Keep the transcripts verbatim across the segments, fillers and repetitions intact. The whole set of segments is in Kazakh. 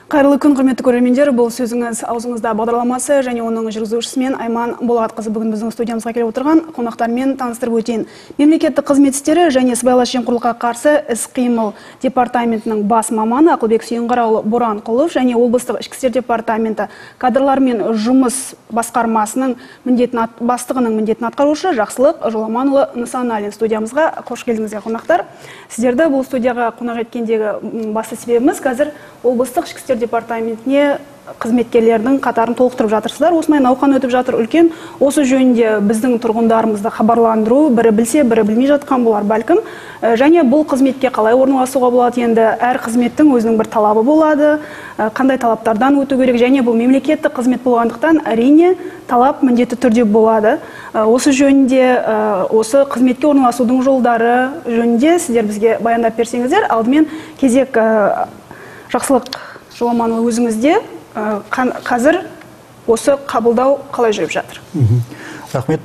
Қайырлы күн, құрметті көрермендер. Бұл сөзіңіз аузыңызда бағдарламасы және оның жүргізушісімен Айман Болатқызы бүгін біздің студиямызға келіп отырған қонақтармен таныстырып өтейін. Мемлекеттік қызмет істері және сыбайлас жемқорлыққа қарсы іс-қимыл департаментінің бас маманы Ақылбек Сүйінғараұлы Боранқұлов және облыстық ішкі істер департаменті кадрлармен жұмыс басқармасының міндетін бастығының міндетін атқарушы Жақсылық Жоламанұлы Нысаналин студиямызға қош келдіңіздер, қонақтар. Сіздерді бұл студияға қонақ еткендегі басты себебіміз қазір облыстық ішкі істер департаментіне қызметкерлердің қатарын толықтырып жатырсыздар. Осындай науқан өтіп жатыр үлкен. Осы жөнінде біздің тұрғындарымызды хабарландыру, бірі білсе, бірі білмей жатқан болар бәлкім. Және бұл қызметке қалай орналасуға болады, енді әр қызметтің өзінің бір талабы болады, қандай талаптардан өту керек, және бұл мемлекеттік қызмет болғандықтан әрине талап міндетті түрде болады. Осы жөнінде, осы қызметке орналасудың жолдары жөнінде сіздер бізге баяндап берсеңіздер. Алдымен кезек Жақсылық Жоламанұлы, өзіңізде қазір осы қабылдау қалай жүріп жатыр? Рахмет.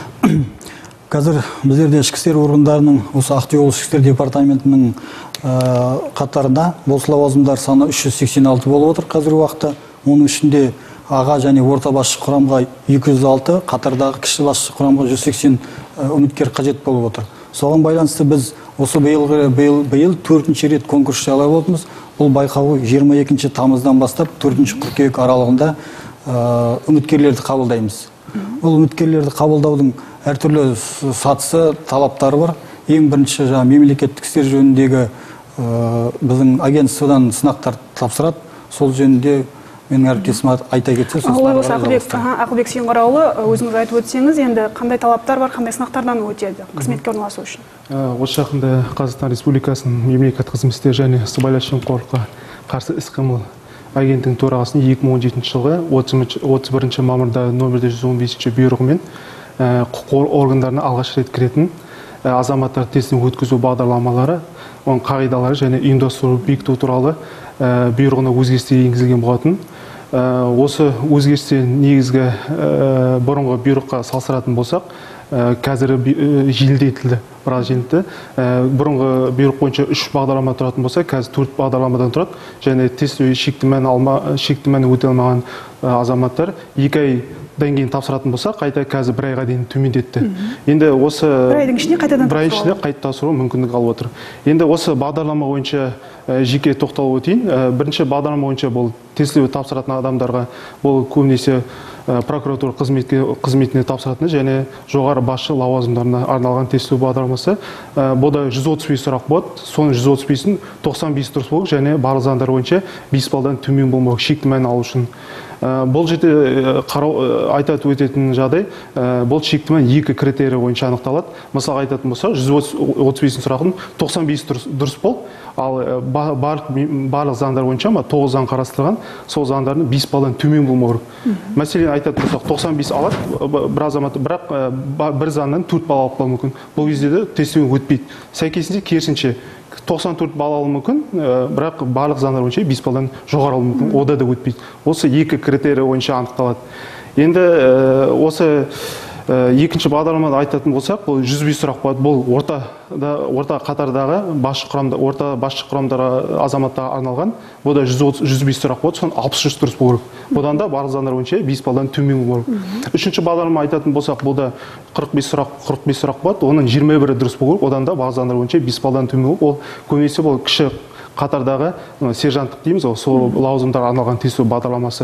Қазір біздерде ішкі істер органдарының, осы Ақтөбе облыстық ішкі істер департаментінің қатарында осы лауазымдар саны үш жүз сексен алты болып отыр қазіргі уақытта. Оның ішінде аға және орта басшы құрамға екі жүз алты, қатардағы кіші басшы құрамға жүз сексен үміткер қажет болып отыр. Соған байланысты біз осы биыл төртінші рет конкурс жариялап отырмыз. Бұл байқау жиырма екінші тамыздан бастап төртінші қыркүйек аралығында үміткерлерді қабылдаймыз. Бұл үміткерлерді қабылдаудың әртүрлі сатысы, талаптары бар. Ең бірінші мемлекеттік істер жөніндегі біздің агентстводан сынақтар тапсырады. Сол жөнінде менің әріптесім айта кетсе. Олай болса, Ақылбек Сүйінғараұлы, өзіңіз айтып өтсеңіз, енді қандай талаптар бар, қандай сынақтардан өтеді қызметке орналасу үшін? Осы жақында Қазақстан Республикасының мемлекеттік қызмет істері және сыбайлас жемқорлыққа қарсы іс-қимыл агенттігінің төрағасының екі мың он жетінші жылғы отыз бірінші мамырда нөмірде жүз он бесінші бұйрығымен құқық органдарына алғаш рет кіретін азаматтар тестін өткізу бағдарламалары, оның қағидалары және ұйымдастыру бекіту туралы бұйрығына өзгерістер енгізілген болатын. Осы өзгерістер негізгі бұрынғы бұйрыққа салыстыратын болсақ, қазір жеңілдетілді, біраз жеңілдетілді. Бұрынғы бұйрық бойынша үш бағдарлама тұратын болса, қазір төрт бағдарламадан тұрады, және тест шекті мәні өте алмаған азаматтар екі ай дан кейін тапсыратын болса, қайта қазір бір айға дейін төмендетті. Енді осы бір айдың ішінде қайтадан бір ай ішінде қайта тапсыру мүмкіндік алып отыр. Енді осы бағдарлама бойынша жеке тоқталып өтейін. Бірінші бағдарлама бойынша бұл тестілеу тапсыратын адамдарға бұл көбінесе прокуратура қызметіне тапсыратыны және жоғары басшы лауазымдарына арналған тестілеу бағдарламасы. Бұда жүз отыз бес сұрақ болады. Соның жүз отыз бесін тоқсан бес дұрыс болу және барлық заңдар бойынша бес балдан төмен болмау, шекті мән алу үшін. Бұл жерде айтат өтетін жағдай, бұл шекті мән екі критерия бойынша анықталады. Мысалы айтатын болса, жүз отыз бес сұрақтың тоқсан бес дұрыс бол, ал барлық заңдар бойынша тоғыз заң қарастырған, сол заңдардың бес балдан төмен болмау керек. Мәселен айтатын болсақ, тоқсан бес алады, бір азамат, бірақ бір заңнан төрт бал алып қалуы мүмкін. Бұл кезде де тестілеу өтпейді. Сәйкесінше керісінше тоқсан төрт бал алуы мүмкін, бірақ барлық заңдар бойынша бес балдан жоғары алуы мүмкін, ода да өтпейді. Осы екі критерия бойынша анықталады. Енді осы екінші бағдарламада айтатын болсақ, бұл жүз бес сұрақ болады. Бұл орта қатардағы орта басшы құрамдағы азаматтарға арналған. Бұда жүз бес сұрақ болады, соның алпыс үш дұрыс болу керек. Бұдан да барлық заңдар бойынша бес балдан төмен болу керек. Үшінші бағдарлама айтатын болсақ, бұда қырық бес сұрақ болады, оның жиырма бірі дұрыс болу керек. Одан да барлық заңдар бойынша бес балдан төмен болу. Ол көбінесе бұл кіші қатардағы сержанттық дейміз, сол лауазымдарға арналған тестілеу бағдарламасы.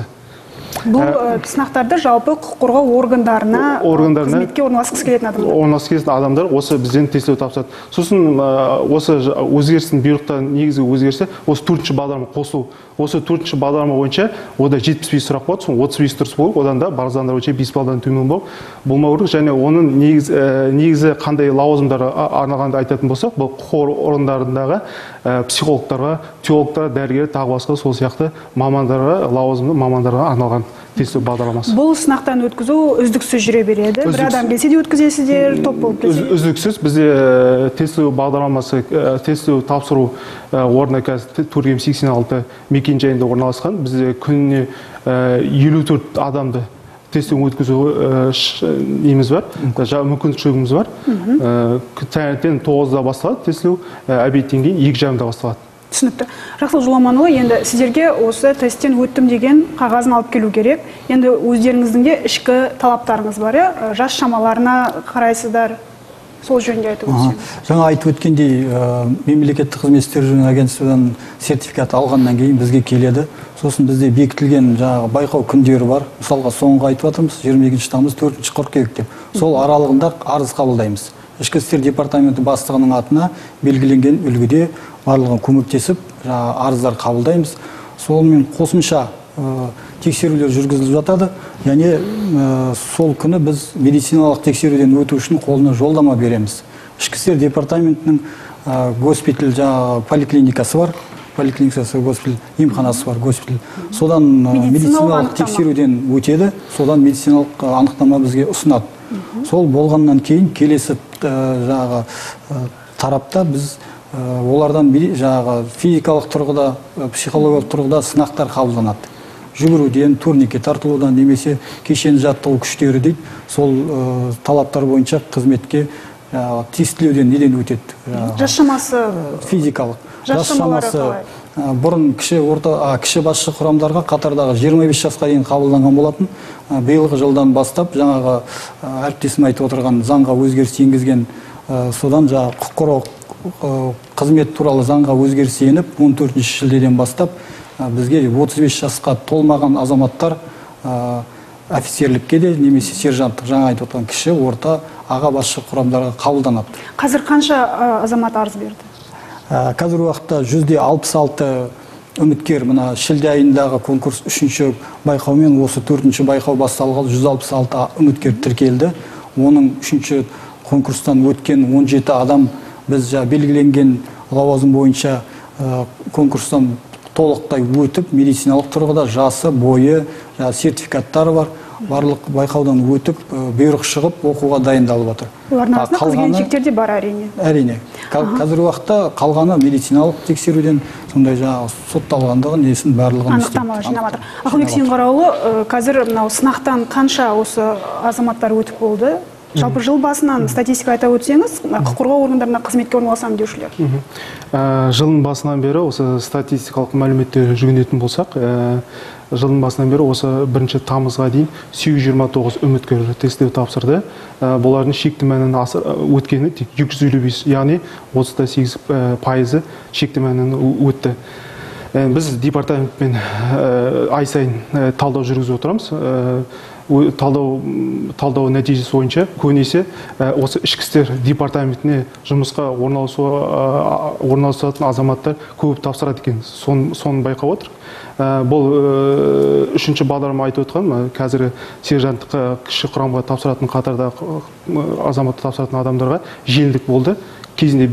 Бұл сынақтарды жалпы құқық қорғау органдарына қызметке орналасқысы келетін адамдар. Орналасқысы келетін адамдар осы бізден тестілеу тапсырады. Сосын осы өзгерістің бұйрықта негізгі өзгерісі осы төртінші бағдарлама қосу. Осы төртінші бағдарлама бойынша ода жетпіс бес сұрақ болады, соның отыз бес дұрыс болып, одан да барлық заңдар бойынша бес балдан төмен болмау керек. Және оның негізі қандай лауазымдарға арналғанды айтатын болсақ, бұл құқық орындарындағы психологтарға, теологтарға, дәрігер, тағы басқа сол сияқты мамандарға, лауазымды мамандарға арналған тестілеу бағдарламасы. Бұл сынақтан өткізу үздіксіз жүре береді. Бір адам келсе де өткізесіздер, топ болып келсе. Үздіксіз бізде тестілеу бағдарламасы, тестілеу тапсыру орны қазір төрт жүз сексен алты мекен жайында орналасқан. Бізде күніне елу төрт адамды тестілеу өткізу неміз бар, мүмкіншілігіміз бар. Таңертең тоғызда басталады тестілеу, обедтен кейін екі жарымда басталады. Түсінікті. Жақсылық Жоламанұлы, енді сіздерге осы тесттен өттім деген қағазын алып келу керек. Енді өздеріңіздің де ішкі талаптарыңыз бар, иә? Жас шамаларына қарайсыздар. Сол жөнінде айтып өтсеңіз. Жаңа айтып өткендей, мемлекеттік қызмет істері жөніндегі агентстводан сертификат алғаннан кейін бізге келеді. Сосын бізде бекітілген жаңағы байқау күндері бар. Мысалға соңғы айтып жатырмыз, жиырма екінші тамыз, төртінші қыркүйек деп. Сол аралығында арыз қабылдаймыз. Ішкі істер департаменті бастығының атына белгіленген үлгіде барлығын көмектесіп, арыздар қабылдаймыз. Сонымен қосымша тексерулер жүргізіліп жатады. Яғни сол күні біз медициналық тексеруден өту үшін қолына жолдама береміз. Ішкі істер департаментінің госпиталь, жаңағы поликлиникасы бар. Поликлиникасы, госпиталь, емханасы бар, госпиталь. Содан медициналық тексеруден өтеді. Содан медициналық анықтама бізге ұсынады. Сол болғаннан кейін келесі жаңағы тарапта біз олардан жаңағы физикалық тұрғыда, психологиялық тұрғыда сынақтар қабылданады. Жүгіруден, турникке тартылудан немесе кешен жаттығу күштері дейді. Сол талаптар бойынша қызметке тестілеуден неден өтеді? Жас шамасы физикалық. Жас шамалары қалай? Бұрын кіші орта кіші басшы құрамдарға қатардағы жиырма бес жасқа дейін қабылданған болатын. Биылғы жылдан бастап жаңағы әріптесім айтып отырған заңға өзгеріс енгізген, содан жаңағы құқық қорғау қызмет туралы заңға өзгеріс еніп он төртінші шілдеден бастап бізге отыз бес жасқа толмаған азаматтар офицерлікке де немесе сержанттық, жаңа айтып отырған кіші орта аға басшы құрамдарға қабылданады. Қазір қанша азамат арыз берді? Қазір уақытта жүзде алпыс алты үміткер, мына шілде айындағы конкурс үшінші байқаумен осы төртінші байқау басталғалы жүз алпыс алты үміткер тіркелді. Оның үшінші конкурстан өткен он жеті адам біз белгіленген лауазым бойынша конкурстан толықтай өтіп, медициналық тұрғыда жасы, бойы, сертификаттары бар. Барлық байқаудан өтіп, бұйрық шығып, оқуға дайындалып жатыр. Олардың арасында қыз-келіншектер де бар, әрине. Әрине. Қазір уақытта қалғаны медициналық тексеруден сондай жаңағы сотталғандығын, несін барлығын анықтама жинап жатыр. Ақылбек Сүйінғарауылы, қазір мынау сынақтан қанша осы азаматтар өтіп болды? Жалпы жыл басынан статистика айта өтсеңіз, құқық қорғау органдарына қызметке орналасамын деушілер. Жылдың басынан бері осы статистикалық мәліметтер жүгінетін болсақ, жылдың басынан бері осы бірінші тамызға дейін сегіз жүз жиырма тоғыз үміткер тестілеу тапсырды. Бұлардың шекті мәнін өткені тек екі жүз елу бес, яғни отыз да сегіз пайызы шекті мәнін өтті. Біз департаментпен ай сайын талдау жүргізіп отырамыз. Талдау, талдау нәтижесі бойынша көбінесе осы ішкі істер департаментіне жұмысқа орналасатын азаматтар көп тапсырады екен. Соны байқап отыр. Бұл үшінші бағдарлама айтып отқан, қазір сержанттыққа кіші құрамға тапсыратын қатарда азаматты тапсыратын адамдарға жеңілдік болды. Кезінде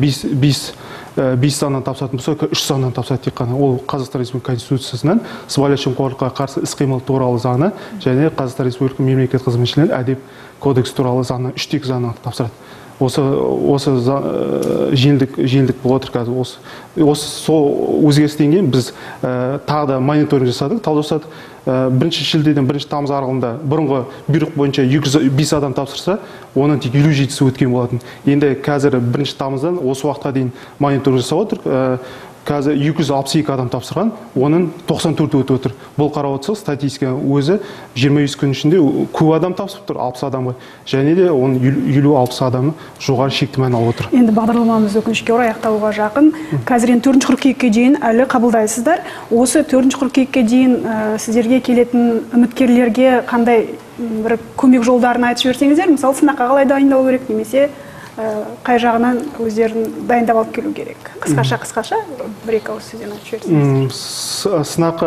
бес саннан тапсыратын болса, үш саннан тапсырады тек қана. Ол Қазақстан Республикасы Конституциясынан сыбайлас жемқорлыққа қарсы іс-қимыл туралы заңы және Қазақстан Республикасы мемлекеттік қызметшілер әдеп кодексі туралы заңы, үштегі заңы тапсырады. Осы осы жеңілдік жеңілдік болып отыр қазір. Осы осы сол өзгерістен кейін біз тағы да мониторинг жасадық, талдау жасадық. Бірінші шілдеден бірінші тамыз аралығында бұрынғы бұйрық бойынша екі жүз бес адам тапсырса, оның тек елу жетісі өткен болатын. Енді қазір бірінші тамыздан осы уақытқа дейін мониторинг жасап отыр. Қазір екі жүз алпыс екі адам тапсырған, оның тоқсан төрті өтіп отыр. Бұл қарап отырсақ, статистика өзі жиырма бес күн ішінде көп адам тапсырып тұр, алпыс адамға. Және де оның елу алпыс адамы жоғары шекті мән алып отыр. Енді бағдарламамыз өкінішке орай аяқталуға жақын. Қазір енді төртінші қыркүйекке дейін әлі қабылдайсыздар. Осы төртінші қыркүйекке дейін сіздерге келетін үміткерлерге қандай бір көмек жолдарын айтып жіберсеңіздер, мысалы сынаққа қалай дайындалу керек немесе қай жағынан өздерін дайындап алып келу керек? Қысқаша қысқаша бір екі ауыз сөзден айтып жіберсеңіз. Сынаққа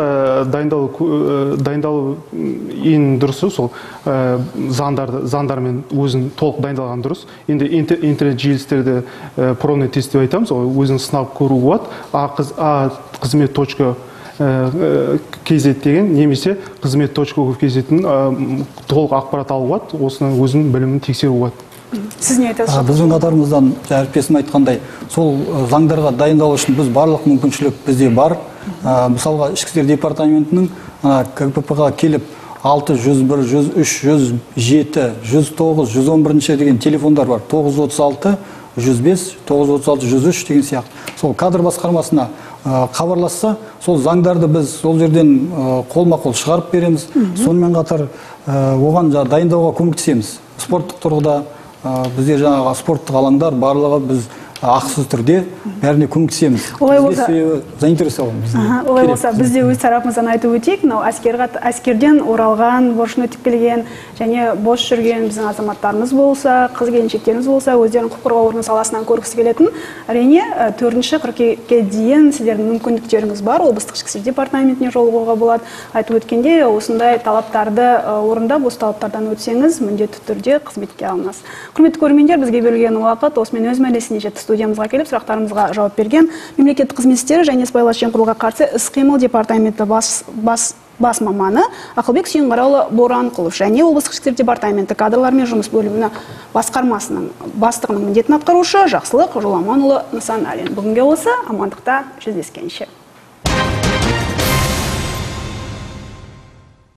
дайындалу ең дұрысы сол заңдармен өзін толық дайындалған дұрыс. Енді интернет желістерде пробный тест деп айтамыз, өзін сынап көру болады. А қызмет точка kz деген немесе қызмет точка kz-дің толық ақпарат алу болады, осының өзінің білімін тексеру болады. Сіз не айтасыз? Біздің қатарымыздан әріптесім айтқандай, сол заңдарға дайындалу үшін біз барлық мүмкіншілік бізде бар. Мысалға ішкі істер департаментінің КПП-ға келіп алты жүз бір, жүз үш, жүз жеті, жүз тоғыз, жүз он бірінші деген телефондар бар. тоғыз жүз отыз алты, жүз бес тоғыз жүз отыз алты жүз үш деген сияқты. Сол кадр басқармасына хабарласса, сол заңдарды біз сол жерден қолма-қол шығарып береміз. Сонымен қатар оған дайындауға көмектесеміз. Спорттық тұрғыда бізде жаңағы спорттық алаңдар барлығы біз ақысыз түрде бәріне көмектесеміз. Олай болса, заинтересованбыз. Олай болса, біз де өз тарапымыздан айтып өтейік, мынау әскерден оралған, борышын өтеп келген және бос жүрген біздің азаматтарымыз болса, қыз келіншектеріміз болса, өздерінің құқық қорғау органы саласынан көргісі келетін, әрине төртінші қыркүйекке дейін сіздердің мүмкіндіктеріңіз бар, облыстық ішкі істер департаментіне жолығуға болады. Айтып өткенде, осындай талаптарды орындап, осы талаптардан өтсеңіз, міндетті түрде қызметке алынасыз. Құрметті көрермендер, бізге берілген уақыт осымен өз мәресіне жетті. Студиямызға келіп, сұрақтарымызға жауап берген мемлекеттік қызмет істері және сыбайлас жемқорлыққа қарсы іс-қимыл департаменті бас, бас, бас маманы Ақылбек Сүйінғарауұлы Боранқұлов және облыстық ішкі істер департаменті кадрлар мен жұмыс бөлімінің басқармасының бастығының міндетін атқарушы Жақсылық Жоламанұлы Нысаналин. Бүгінге осы, амандықта жүздескенше.